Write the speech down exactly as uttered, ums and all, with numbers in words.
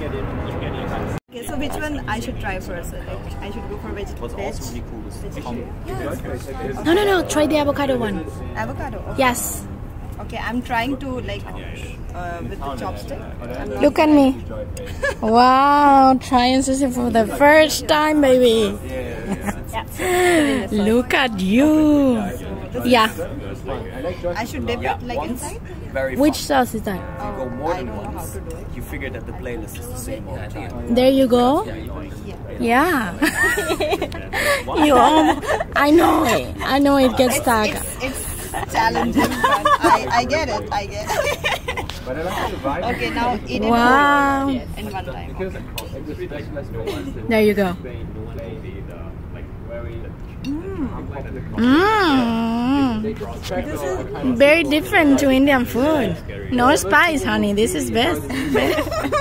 Okay, so which one I should try first? Like, I should go for veg What's veg? also really cool is Yes. No, no, no. Try the avocado one. Avocado? Okay. Yes. Okay, I'm trying to like uh, with the chopstick. I'm not Look at me. Wow, trying sushi for the first time, baby. Yeah. Look at you. Yeah. I should dip yeah, it like once, inside? very Which fun. sauce is that? If you go more I than don't know how once, to do it. you figure that the playlist is the same all the time. There you go. Yeah. You almost, I know it. I know it gets stuck. It's, it's challenging, but I, I get it. I get it. Okay, now eat it Wow. in one time. Okay. There you go. Mm. This is very different to Indian food. No spice, honey. This is best.